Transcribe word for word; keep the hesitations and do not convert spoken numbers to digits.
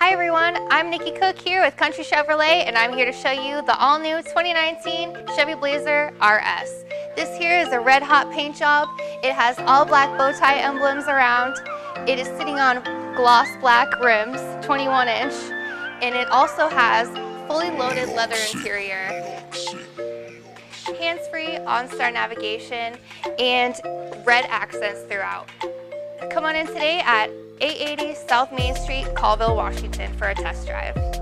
Hi everyone, I'm Nikki Cook here with Country Chevrolet, and I'm here to show you the all-new twenty nineteen Chevy Blazer R S. This here is a red hot paint job. It has all black bow tie emblems around. It is sitting on gloss black rims, twenty-one inch, and it also has fully loaded leather interior, hands-free OnStar navigation, and red accents throughout. Come on in today at eight eighty South Main Street, Colville, Washington for a test drive.